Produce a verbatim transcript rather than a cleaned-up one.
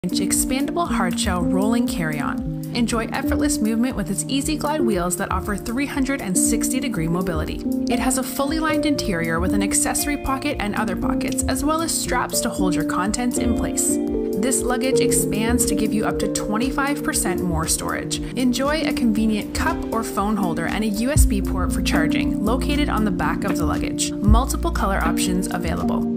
inch expandable hardshell rolling carry-on. Enjoy effortless movement with its easy glide wheels that offer three hundred sixty degree mobility. It has a fully lined interior with an accessory pocket and other pockets, as well as straps to hold your contents in place. This luggage expands to give you up to twenty-five percent more storage. Enjoy a convenient cup or phone holder and a U S B port for charging, located on the back of the luggage. Multiple color options available.